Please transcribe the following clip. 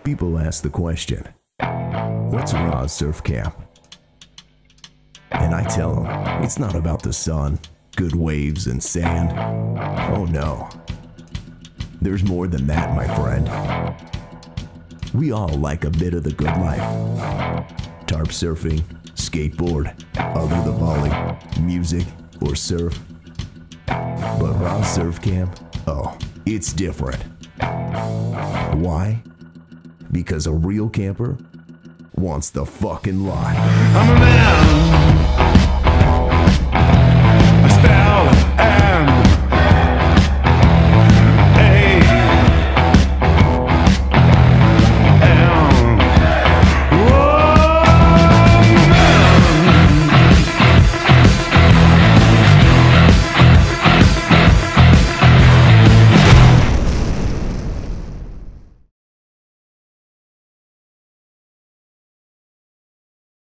People ask the question, what's Raz SurfCamp? And I tell them, it's not about the sun, good waves, and sand. Oh no. There's more than that, my friend. We all like a bit of the good life. Tarp surfing, skateboard, other the volley, music, or surf. But Raz SurfCamp, oh, it's different. Why? Because a real camper wants the fucking lot. I'm a man